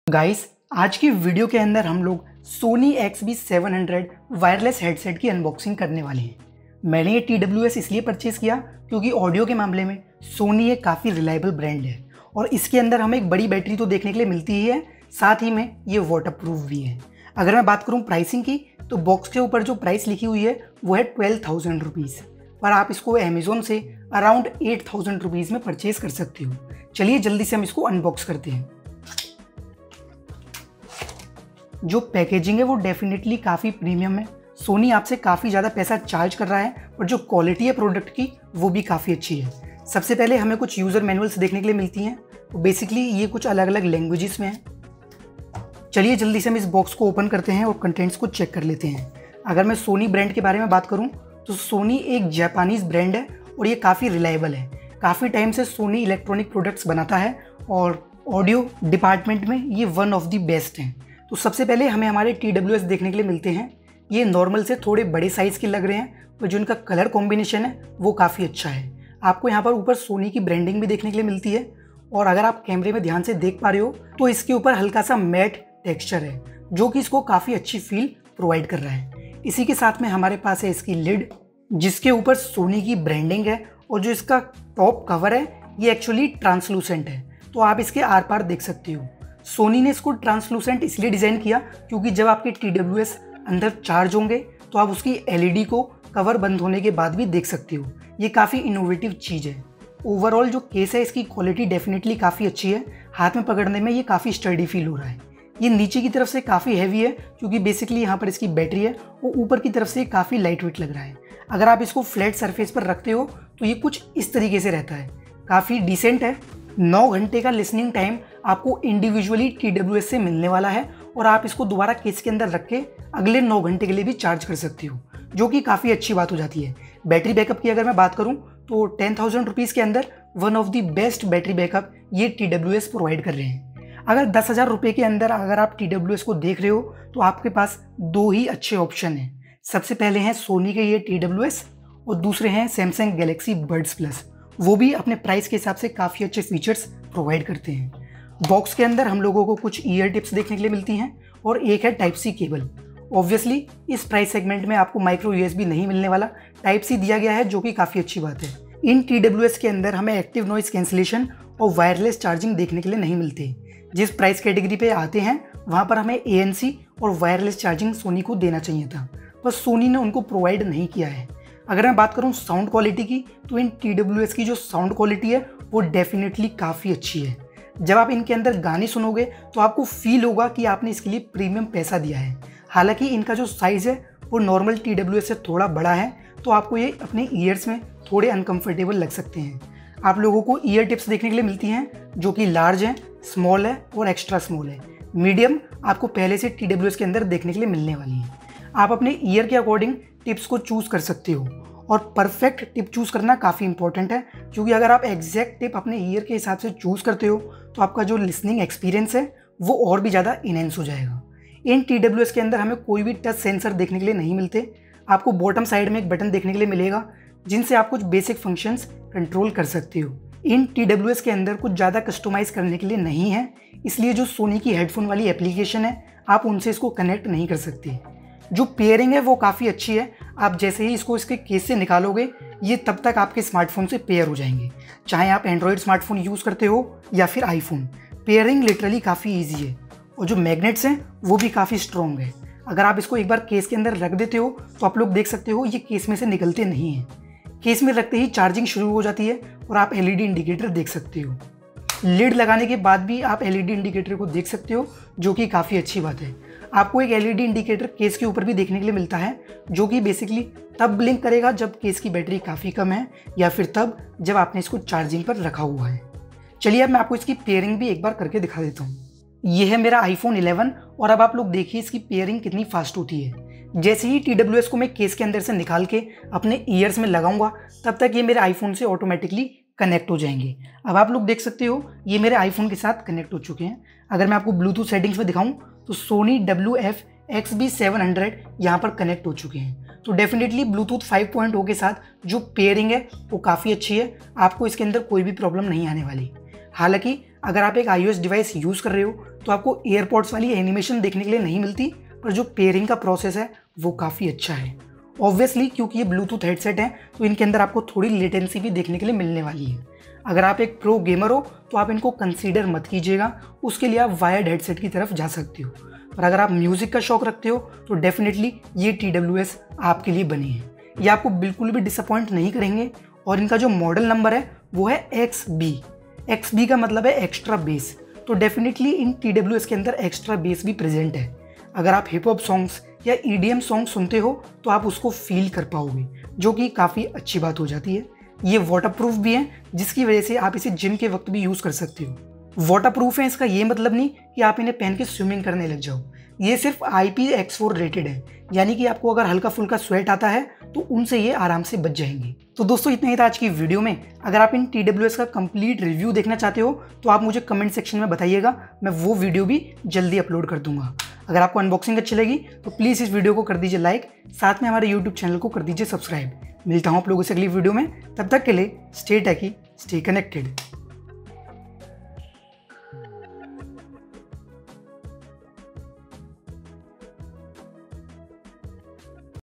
Guys, आज की video के अंदर हम लोग Sony XB700 वायरलेस हेडसेट की अनबॉक्सिंग करने वाले हैं। मैंने ये TWS इसलिए परचेज किया क्योंकि ऑडियो के मामले में Sony एक काफ़ी रिलायबल ब्रांड है और इसके अंदर हमें एक बड़ी बैटरी तो देखने के लिए मिलती ही है, साथ ही में ये वाटरप्रूफ भी है। अगर मैं बात करूँ प्राइसिंग की, तो बॉक्स के ऊपर जो प्राइस लिखी हुई है वो है 12,000 रुपीज़, पर आप इसको अमेज़ोन से अराउंड 8,000 रुपीज़ में परचेज कर सकते हो। चलिए जल्दी से हम इसको अनबॉक्स करते हैं। जो पैकेजिंग है वो डेफिनेटली काफ़ी प्रीमियम है। सोनी आपसे काफ़ी ज़्यादा पैसा चार्ज कर रहा है, और जो क्वालिटी है प्रोडक्ट की वो भी काफ़ी अच्छी है। सबसे पहले हमें कुछ यूज़र मैनुअल्स देखने के लिए मिलती हैं, तो बेसिकली ये कुछ अलग अलग लैंग्वेजेस में है। चलिए जल्दी से हम इस बॉक्स को ओपन करते हैं और कंटेंट्स को चेक कर लेते हैं। अगर मैं सोनी ब्रांड के बारे में बात करूँ तो सोनी एक जापानीज़ ब्रांड है और ये काफ़ी रिलायबल है। काफ़ी टाइम से सोनी इलेक्ट्रॉनिक प्रोडक्ट्स बनाता है और ऑडियो डिपार्टमेंट में ये वन ऑफ द बेस्ट हैं। तो सबसे पहले हमें हमारे TWS देखने के लिए मिलते हैं। ये नॉर्मल से थोड़े बड़े साइज़ के लग रहे हैं, और जो इनका कलर कॉम्बिनेशन है वो काफ़ी अच्छा है। आपको यहाँ पर ऊपर सोनी की ब्रांडिंग भी देखने के लिए मिलती है, और अगर आप कैमरे में ध्यान से देख पा रहे हो तो इसके ऊपर हल्का सा मैट टेक्सचर है, जो कि इसको काफ़ी अच्छी फील प्रोवाइड कर रहा है। इसी के साथ में हमारे पास है इसकी लिड, जिसके ऊपर सोनी की ब्रांडिंग है, और जो इसका टॉप कवर है ये एक्चुअली ट्रांसलूसेंट है, तो आप इसके आर पार देख सकते हो। सोनी ने इसको ट्रांसलूसेंट इसलिए डिज़ाइन किया क्योंकि जब आपके TWS अंदर चार्ज होंगे तो आप उसकी LED को कवर बंद होने के बाद भी देख सकते हो। ये काफ़ी इनोवेटिव चीज़ है। ओवरऑल जो केस है इसकी क्वालिटी डेफिनेटली काफ़ी अच्छी है। हाथ में पकड़ने में ये काफ़ी स्टर्डी फील हो रहा है। ये नीचे की तरफ से काफ़ी हैवी है क्योंकि बेसिकली यहाँ पर इसकी बैटरी है, और ऊपर की तरफ से काफ़ी लाइट वेट लग रहा है। अगर आप इसको फ्लैट सरफेस पर रखते हो तो ये कुछ इस तरीके से रहता है, काफ़ी डिसेंट है। 9 घंटे का लिसनिंग टाइम आपको इंडिविजुअली TWS से मिलने वाला है, और आप इसको दोबारा केस के अंदर रख के अगले 9 घंटे के लिए भी चार्ज कर सकते हो, जो कि काफ़ी अच्छी बात हो जाती है। बैटरी बैकअप की अगर मैं बात करूं तो 10,000 रुपीज़ के अंदर one of the best battery backup ये TWS प्रोवाइड कर रहे हैं। अगर 10,000 रुपये के अंदर अगर आप TWS को देख रहे हो तो आपके पास दो ही अच्छे ऑप्शन हैं। सबसे पहले हैं सोनी के ये TWS, और दूसरे हैं सैमसंग गैलेक्सी बड्स प्लस। वो भी अपने प्राइस के हिसाब से काफ़ी अच्छे फीचर्स प्रोवाइड करते हैं। बॉक्स के अंदर हम लोगों को कुछ ईयर टिप्स देखने के लिए मिलती हैं, और एक है टाइप सी केबल। ऑब्वियसली इस प्राइस सेगमेंट में आपको माइक्रो USB नहीं मिलने वाला, टाइप सी दिया गया है, जो कि काफ़ी अच्छी बात है। इन TWS के अंदर हमें एक्टिव नॉइस कैंसिलेशन और वायरलेस चार्जिंग देखने के लिए नहीं मिलते। जिस प्राइस कैटेगरी पे आते हैं वहाँ पर हमें ANC और वायरलेस चार्जिंग सोनी को देना चाहिए था, पर सोनी ने उनको प्रोवाइड नहीं किया है। अगर मैं बात करूं साउंड क्वालिटी की, तो इन TWS की जो साउंड क्वालिटी है वो डेफिनेटली काफ़ी अच्छी है। जब आप इनके अंदर गाने सुनोगे तो आपको फील होगा कि आपने इसके लिए प्रीमियम पैसा दिया है। हालांकि इनका जो साइज़ है वो नॉर्मल TWS से थोड़ा बड़ा है, तो आपको ये अपने ईयर्स में थोड़े अनकम्फर्टेबल लग सकते हैं। आप लोगों को ईयर टिप्स देखने के लिए मिलती हैं, जो कि लार्ज है, स्मॉल है और एक्स्ट्रा स्मॉल है। मीडियम आपको पहले से TWS के अंदर देखने के लिए मिलने वाली है। आप अपने ईयर के अकॉर्डिंग टिप्स को चूज़ कर सकते हो, और परफेक्ट टिप चूज़ करना काफ़ी इंपॉर्टेंट है, क्योंकि अगर आप एग्जैक्ट टिप अपने ईयर के हिसाब से चूज़ करते हो तो आपका जो लिसनिंग एक्सपीरियंस है वो और भी ज़्यादा इनहेंस हो जाएगा। इन TWS के अंदर हमें कोई भी टच सेंसर देखने के लिए नहीं मिलते। आपको बॉटम साइड में एक बटन देखने के लिए मिलेगा, जिनसे आप कुछ बेसिक फंक्शंस कंट्रोल कर सकते हो। इन TWS के अंदर कुछ ज़्यादा कस्टमाइज़ करने के लिए नहीं है, इसलिए जो सोनी की हेडफोन वाली एप्लीकेशन है आप उनसे इसको कनेक्ट नहीं कर सकते। जो पेयरिंग है वो काफ़ी अच्छी है। आप जैसे ही इसको इसके केस से निकालोगे ये तब तक आपके स्मार्टफोन से पेयर हो जाएंगे, चाहे आप एंड्रॉयड स्मार्टफोन यूज़ करते हो या फिर आईफोन। पेयरिंग लिटरली काफ़ी ईजी है, और जो मैग्नेट्स हैं वो भी काफ़ी स्ट्रॉन्ग है। अगर आप इसको एक बार केस के अंदर रख देते हो तो आप लोग देख सकते हो ये केस में से निकलते नहीं हैं। केस में रखते ही चार्जिंग शुरू हो जाती है, और आप LED इंडिकेटर देख सकते हो। लिड लगाने के बाद भी आप LED इंडिकेटर को देख सकते हो, जो कि काफ़ी अच्छी बात है। आपको एक LED इंडिकेटर केस के ऊपर भी देखने के लिए मिलता है, जो कि बेसिकली तब ब्लिंक करेगा जब केस की बैटरी काफ़ी कम है, या फिर तब जब आपने इसको चार्जिंग पर रखा हुआ है। चलिए अब मैं आपको इसकी पेयरिंग भी एक बार करके दिखा देता हूँ। ये है मेरा iPhone 11, और अब आप लोग देखिए इसकी पेयरिंग कितनी फास्ट होती है। जैसे ही TWS को मैं केस के अंदर से निकाल के अपने ईयर्स में लगाऊंगा, तब तक ये मेरे iPhone से ऑटोमेटिकली कनेक्ट हो जाएंगे। अब आप लोग देख सकते हो ये मेरे iPhone के साथ कनेक्ट हो चुके हैं। अगर मैं आपको ब्लूटूथ सेटिंग्स में दिखाऊं तो Sony WF-XB700 यहाँ पर कनेक्ट हो चुके हैं। तो डेफिनेटली ब्लूटूथ 5.0 के साथ जो पेयरिंग है वो काफ़ी अच्छी है, आपको इसके अंदर कोई भी प्रॉब्लम नहीं आने वाली। हालांकि अगर आप एक iOS डिवाइस यूज़ कर रहे हो तो आपको एयरपॉड्स वाली एनिमेशन देखने के लिए नहीं मिलती, पर जो पेयरिंग का प्रोसेस है वो काफ़ी अच्छा है। ऑब्वियसली क्योंकि ये ब्लूटूथ हेडसेट है तो इनके अंदर आपको थोड़ी लेटेंसी भी देखने के लिए मिलने वाली है। अगर आप एक प्रो गेमर हो तो आप इनको कंसीडर मत कीजिएगा, उसके लिए आप वायर्ड हेडसेट की तरफ जा सकते हो। पर अगर आप म्यूज़िक का शौक रखते हो तो डेफिनेटली ये TWS आपके लिए बनी है। ये आपको बिल्कुल भी डिसअपॉइंट नहीं करेंगे और इनका जो मॉडल नंबर है वो है XB का मतलब है एक्स्ट्रा बेस। तो डेफिनेटली इन TWS के अंदर एक्स्ट्रा बेस भी प्रेजेंट है। अगर आप हिप हॉप सॉन्ग्स या EDM सॉन्ग सुनते हो तो आप उसको फील कर पाओगे, जो कि काफ़ी अच्छी बात हो जाती है। ये वाटरप्रूफ भी है, जिसकी वजह से आप इसे जिम के वक्त भी यूज़ कर सकते हो। वाटरप्रूफ है इसका ये मतलब नहीं कि आप इन्हें पहन के स्विमिंग करने लग जाओ। ये सिर्फ IPX4 रेटेड है, यानी कि आपको अगर हल्का फुल्का स्वेट आता है तो उनसे ये आराम से बच जाएंगे। तो दोस्तों इतना ही था आज की वीडियो में। अगर आप इन TWS का कंप्लीट रिव्यू देखना चाहते हो तो आप मुझे कमेंट सेक्शन में बताइएगा, मैं वो वीडियो भी जल्दी अपलोड कर दूंगा। अगर आपको अनबॉक्सिंग अच्छी लगी तो प्लीज़ इस वीडियो को कर दीजिए लाइक, साथ में हमारे यूट्यूब चैनल को कर दीजिए सब्सक्राइब। मिलता हूँ आप लोगों से अगली वीडियो में, तब तक के लिए स्टे टेकी, स्टे कनेक्टेड।